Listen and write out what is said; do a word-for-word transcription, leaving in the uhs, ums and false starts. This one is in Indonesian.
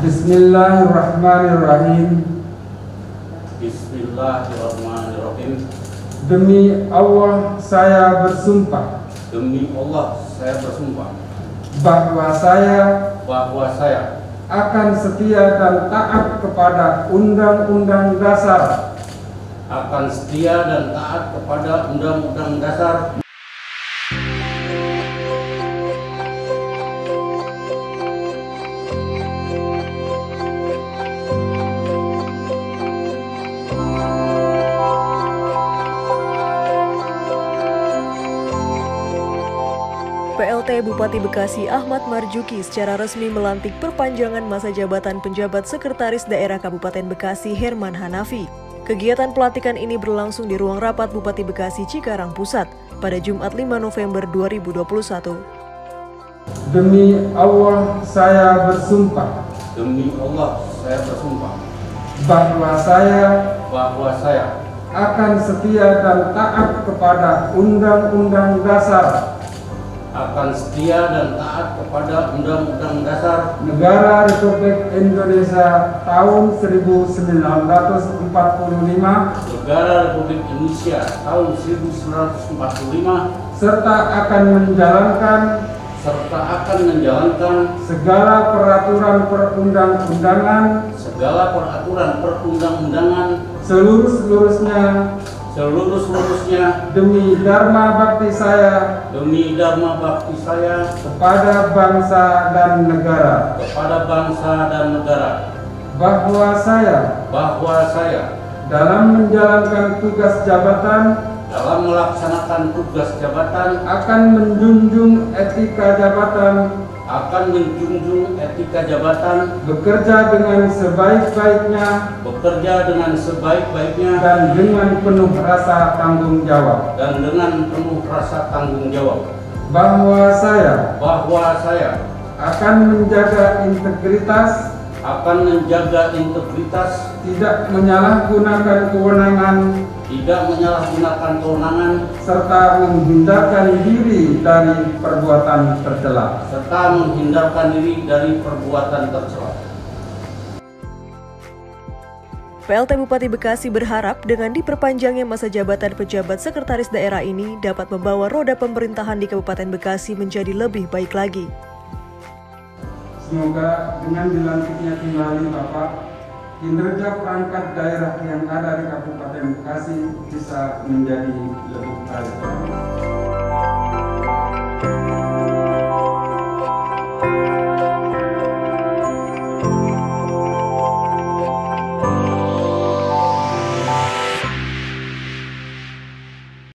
Bismillahirrahmanirrahim. Bismillahirrahmanirrahim. Demi Allah saya bersumpah Demi Allah saya bersumpah bahwa saya bahwa saya akan setia dan taat kepada Undang-Undang Dasar akan setia dan taat kepada Undang-Undang Dasar P L T Bupati Bekasi Ahmad Marjuki secara resmi melantik perpanjangan masa jabatan penjabat Sekretaris Daerah Kabupaten Bekasi Herman Hanafi. Kegiatan pelantikan ini berlangsung di ruang rapat Bupati Bekasi Cikarang Pusat pada Jumat lima November dua ribu dua puluh satu. Demi Allah saya bersumpah Demi Allah saya bersumpah bahwa saya bahwa saya akan setia dan taat kepada Undang-Undang Dasar akan setia dan taat kepada Undang-Undang Dasar Negara Republik Indonesia tahun seribu sembilan ratus empat puluh lima Negara Republik Indonesia tahun seribu sembilan ratus empat puluh lima serta akan menjalankan serta akan menjalankan segala peraturan perundang-undangan segala peraturan perundang-undangan seluruh-seluruhnya seluruh-seluruhnya demi dharma bakti saya demi dharma bakti saya kepada bangsa dan negara, kepada bangsa dan negara, bahwa saya bahwa saya dalam menjalankan tugas jabatan dalam melaksanakan tugas jabatan akan menjunjung etika jabatan, akan menjunjung etika jabatan, bekerja dengan sebaik-baiknya bekerja dengan sebaik-baiknya dan dengan penuh rasa tanggung jawab, dan dengan penuh rasa tanggung jawab, bahwa saya bahwa saya akan menjaga integritas, akan menjaga integritas, tidak menyalahgunakan kewenangan, tidak menyalahgunakan kewenangan, serta menghindarkan diri dari perbuatan tercela. serta menghindarkan diri dari perbuatan tercela. P L T Bupati Bekasi berharap dengan diperpanjangnya masa jabatan pejabat sekretaris daerah ini dapat membawa roda pemerintahan di Kabupaten Bekasi menjadi lebih baik lagi. Semoga dengan dilantiknya kembali Bapak, kinerja perangkat daerah yang ada di Kabupaten Bekasi bisa menjadi lebih baik.